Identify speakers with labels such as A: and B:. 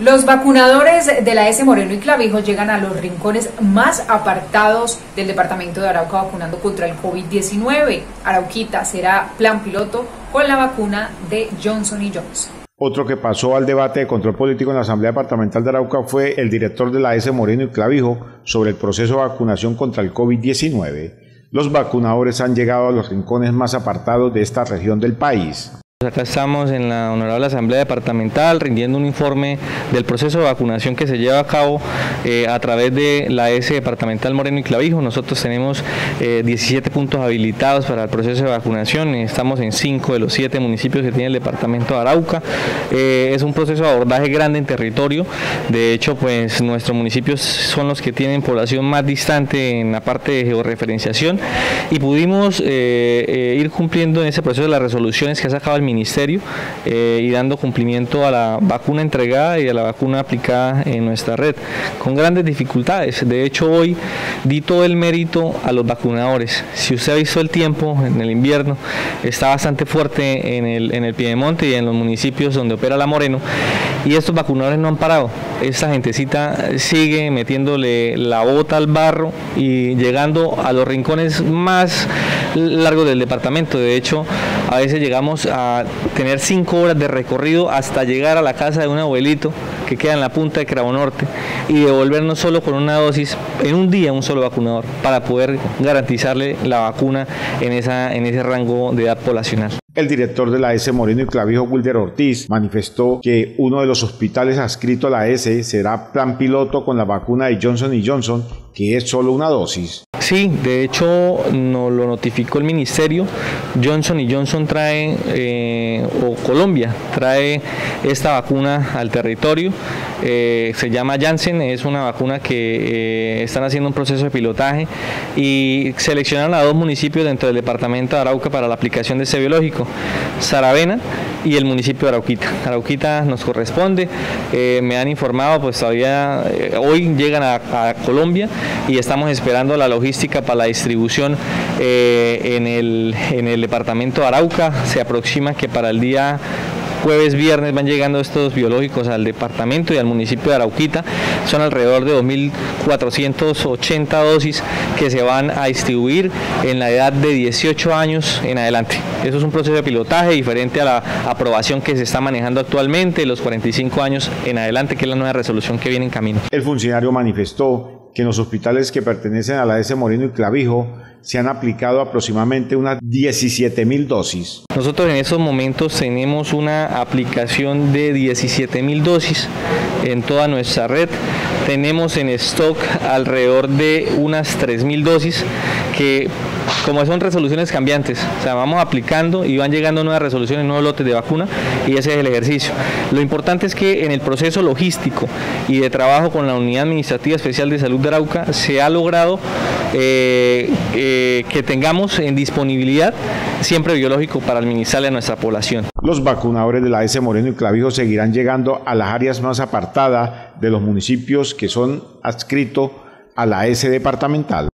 A: Los vacunadores de la S. Moreno y Clavijo llegan a los rincones más apartados del departamento de Arauca vacunando contra el COVID-19. Arauquita será plan piloto con la vacuna de Johnson & Johnson.
B: Otro que pasó al debate de control político en la Asamblea Departamental de Arauca fue el director de la S. Moreno y Clavijo sobre el proceso de vacunación contra el COVID-19. Los vacunadores han llegado a los rincones más apartados de esta región del país.
C: Acá estamos en la Honorable Asamblea Departamental rindiendo un informe del proceso de vacunación que se lleva a cabo a través de la S Departamental Moreno y Clavijo. Nosotros tenemos 17 puntos habilitados para el proceso de vacunación. Estamos en 5 de los 7 municipios que tiene el departamento de Arauca. Es un proceso de abordaje grande en territorio. De hecho, pues nuestros municipios son los que tienen población más distante en la parte de georreferenciación y pudimos ir cumpliendo en ese proceso de las resoluciones que ha sacado el Ministerio y dando cumplimiento a la vacuna entregada y a la vacuna aplicada en nuestra red, con grandes dificultades. De hecho, hoy di todo el mérito a los vacunadores. Si usted ha visto el tiempo en el invierno, está bastante fuerte en el Piedemonte y en los municipios donde opera la Moreno, y estos vacunadores no han parado. Esta gentecita sigue metiéndole la bota al barro y llegando a los rincones más largos del departamento. De hecho, a veces llegamos a tener 5 horas de recorrido hasta llegar a la casa de un abuelito que queda en la punta de Cravo Norte y devolvernos solo con una dosis en un día, un solo vacunador, para poder garantizarle la vacuna en ese rango de edad poblacional.
B: El director de la S. Moreno y Clavijo, Wilder Ortiz, manifestó que uno de los hospitales adscrito a la S será plan piloto con la vacuna de Johnson & Johnson, que es solo una dosis.
C: Sí, de hecho nos lo notificó el Ministerio. Johnson & Johnson trae, o Colombia trae esta vacuna al territorio. Se llama Janssen, es una vacuna que están haciendo un proceso de pilotaje y seleccionaron a 2 municipios dentro del departamento de Arauca para la aplicación de este biológico, Saravena y el municipio de Arauquita. Arauquita nos corresponde, me han informado, pues todavía hoy llegan a Colombia y estamos esperando la logística para la distribución en el departamento de Arauca. Se aproxima que para el día jueves, viernes van llegando estos biológicos al departamento y al municipio de Arauquita. Son alrededor de 2.480 dosis que se van a distribuir en la edad de 18 años en adelante. Eso es un proceso de pilotaje diferente a la aprobación que se está manejando actualmente, los 45 años en adelante, que es la nueva resolución que viene en camino.
B: El funcionario manifestó que en los hospitales que pertenecen a la S. Moreno y Clavijo se han aplicado aproximadamente unas 17.000 dosis.
C: Nosotros en estos momentos tenemos una aplicación de 17.000 dosis en toda nuestra red. Tenemos en stock alrededor de unas 3.000 dosis que, como son resoluciones cambiantes, o sea, vamos aplicando y van llegando nuevas resoluciones, nuevos lotes de vacuna, y ese es el ejercicio. Lo importante es que en el proceso logístico y de trabajo con la Unidad Administrativa Especial de Salud de Arauca se ha logrado que tengamos en disponibilidad siempre biológico para administrarle a nuestra población.
B: Los vacunadores de la S. Moreno y Clavijo seguirán llegando a las áreas más apartadas de los municipios que son adscritos a la S. Departamental.